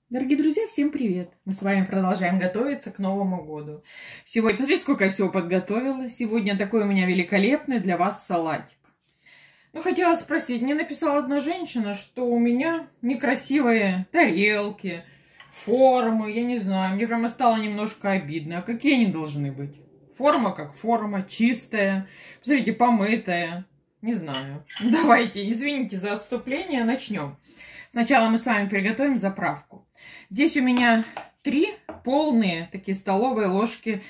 Дорогие друзья, всем привет! Мы с вами продолжаем готовиться к Новому году. Сегодня, посмотрите, сколько я всего подготовила. Сегодня такой у меня великолепный для вас салатик. Хотела спросить, мне написала одна женщина, что у меня некрасивые тарелки, формы, я не знаю. Мне прямо стало немножко обидно. А какие они должны быть? Форма как форма, чистая, посмотрите, помытая. Не знаю. Давайте, извините за отступление, начнем. Сначала мы с вами приготовим заправку. Здесь у меня 3 полные такие столовые ложки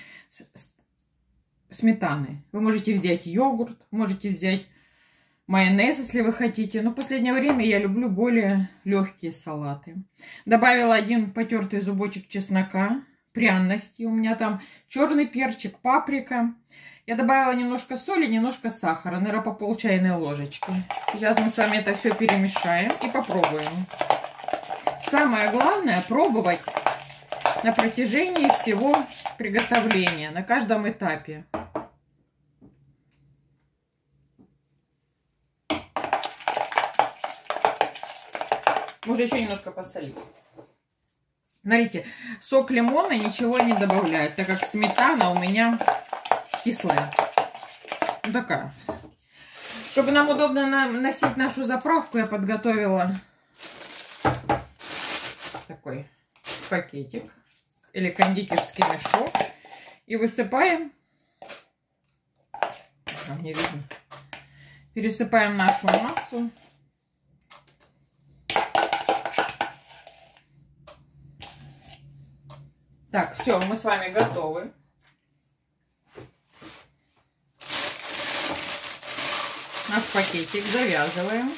сметаны. Вы можете взять йогурт, можете взять майонез, если вы хотите. Но в последнее время я люблю более легкие салаты. Добавила 1 потертый зубочек чеснока, пряности. У меня там черный перчик, паприка. Я добавила немножко соли, немножко сахара, наверное, по пол чайной ложечки. Сейчас мы с вами это все перемешаем и попробуем. Самое главное пробовать на протяжении всего приготовления, на каждом этапе. Можно еще немножко подсолить. Смотрите, сок лимона ничего не добавляют, так как сметана у меня кислая. Такая. Чтобы нам удобно носить нашу заправку, я подготовила такой пакетик или кондитерский мешок. И высыпаем. Не видно. Пересыпаем нашу массу. Так, все, мы с вами готовы. Наш пакетик завязываем.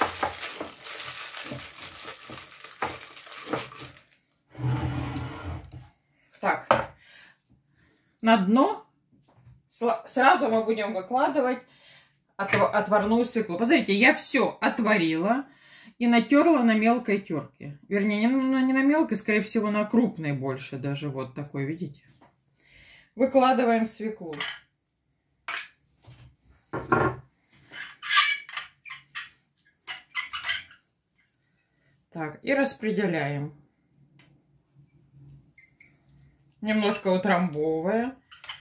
Так, на дно сразу мы будем выкладывать отварную свеклу. Посмотрите, я все отварила и натерла на мелкой терке. Вернее, не на мелкой, скорее всего, на крупной больше даже. Вот такой, видите? Выкладываем свеклу. Так, и распределяем. Немножко утрамбовывая.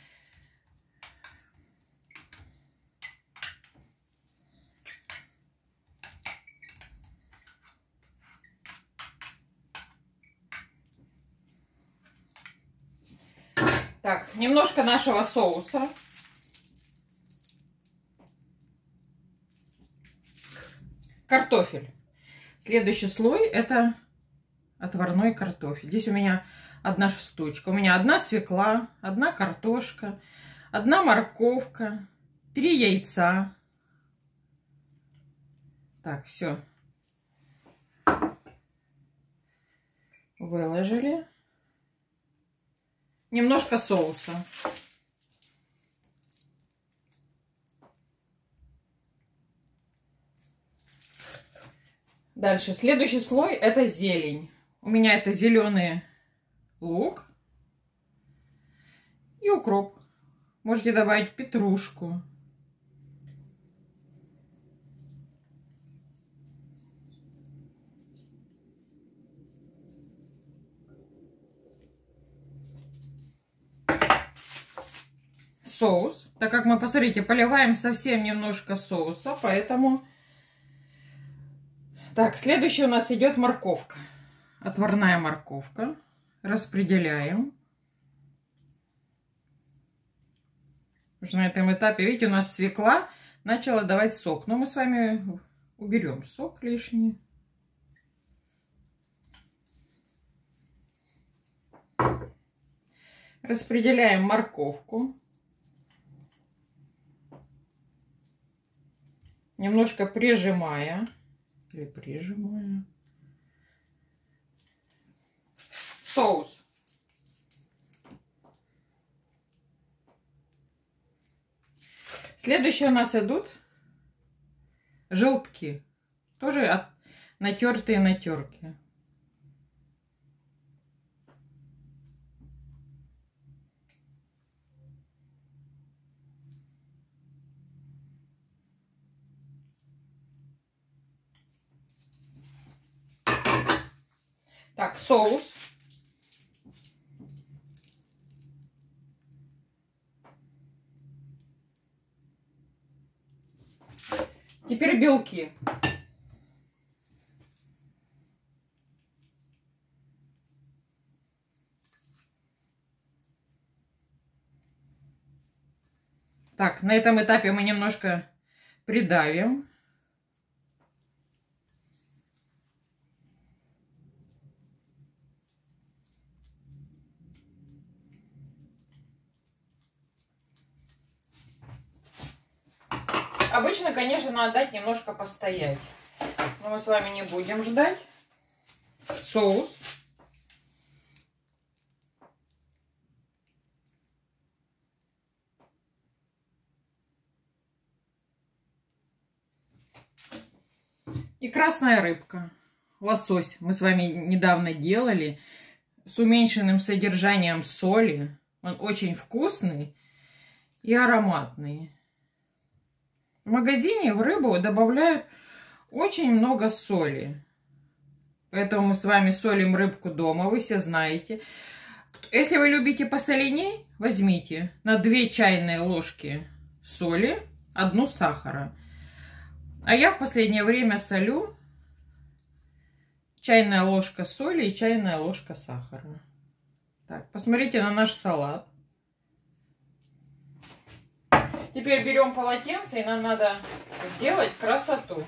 Так, немножко нашего соуса. Картофель. Следующий слой это отварной картофель. Здесь у меня 1 штучка. У меня 1 свекла, 1 картошка, 1 морковка, 3 яйца. Так, все. Выложили. Немножко соуса. Дальше, следующий слой это зелень. У меня это зеленый лук и укроп. Можете добавить петрушку. Соус. Так как мы, посмотрите, поливаем совсем немножко соуса, поэтому... Так, следующий у нас идет морковка. Отварная морковка. Распределяем. Уже на этом этапе, видите, у нас свекла начала давать сок. Но мы с вами уберем сок лишний. Распределяем морковку. Немножко прижимая. Или прижимая. Соус. Следующие у нас идут желтки. Тоже натертые на терке. Так, соус. Теперь белки. Так, на этом этапе мы немножко придавим. Обычно, конечно, надо дать немножко постоять. Но мы с вами не будем ждать. Соус. И красная рыбка. Лосось мы с вами недавно делали с уменьшенным содержанием соли. Он очень вкусный и ароматный. В магазине в рыбу добавляют очень много соли. Поэтому мы с вами солим рыбку дома, вы все знаете. Если вы любите посоленей, возьмите на 2 чайные ложки соли, 1 сахара. А я в последнее время солю чайная ложка соли и чайная ложка сахара. Так, посмотрите на наш салат. Теперь берем полотенце, и нам надо сделать красоту.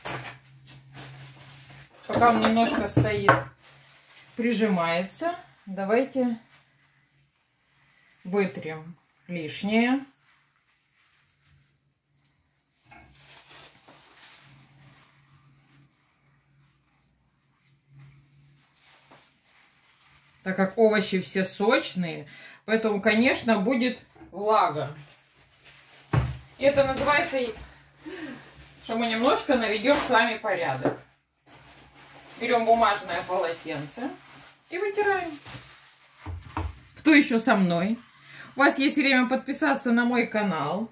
Пока он немножко стоит, прижимается, давайте вытрем лишнее. Так как овощи все сочные, поэтому, конечно, будет влага. И это называется, что мы немножко наведем с вами порядок. Берем бумажное полотенце и вытираем. Кто еще со мной? У вас есть время подписаться на мой канал.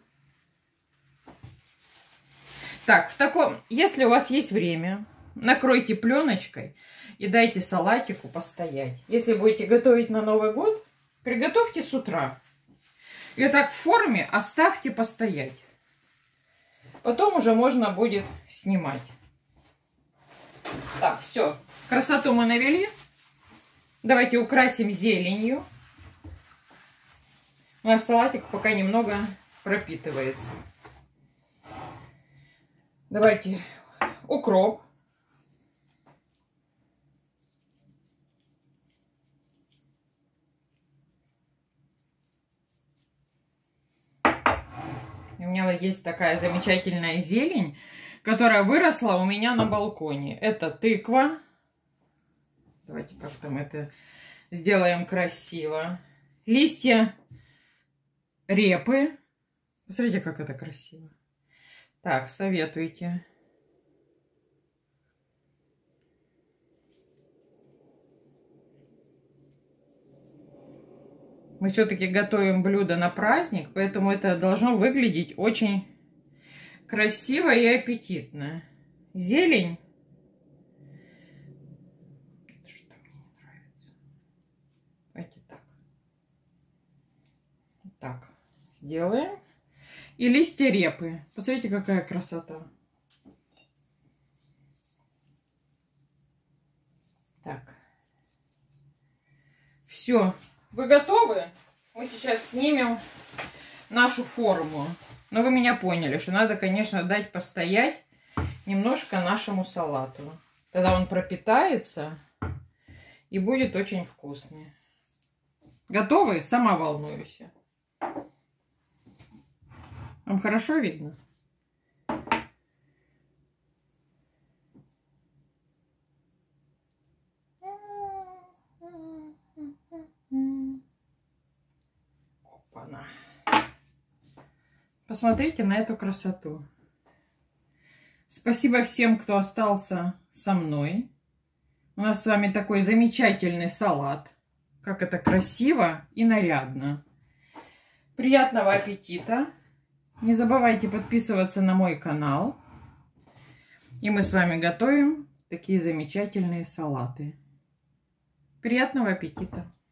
Так, если у вас есть время, накройте пленочкой и дайте салатику постоять. Если будете готовить на Новый год, приготовьте с утра. И вот так в форме оставьте постоять. Потом уже можно будет снимать. Так, все. Красоту мы навели. Давайте украсим зеленью. Наш салатик пока немного пропитывается. Давайте укроп. У меня вот есть такая замечательная зелень, которая выросла у меня на балконе. Это тыква. Давайте как-то мы это сделаем красиво. Листья репы. Посмотрите, как это красиво. Так, советуйте. Мы все-таки готовим блюдо на праздник, поэтому это должно выглядеть очень красиво и аппетитно. Зелень. Что-то мне не нравится. Давайте так. Так, сделаем. И листья репы. Посмотрите, какая красота. Так. Все. Вы готовы? Мы сейчас снимем нашу форму. Но вы меня поняли, что надо, конечно, дать постоять немножко нашему салату. Тогда он пропитается и будет очень вкусный. Готовы? Сама волнуюсь. Вам хорошо видно? Опа-на. Посмотрите на эту красоту. Спасибо всем, кто остался со мной. У нас с вами такой замечательный салат. Как это красиво и нарядно. Приятного аппетита. Не забывайте подписываться на мой канал. И мы с вами готовим такие замечательные салаты. Приятного аппетита!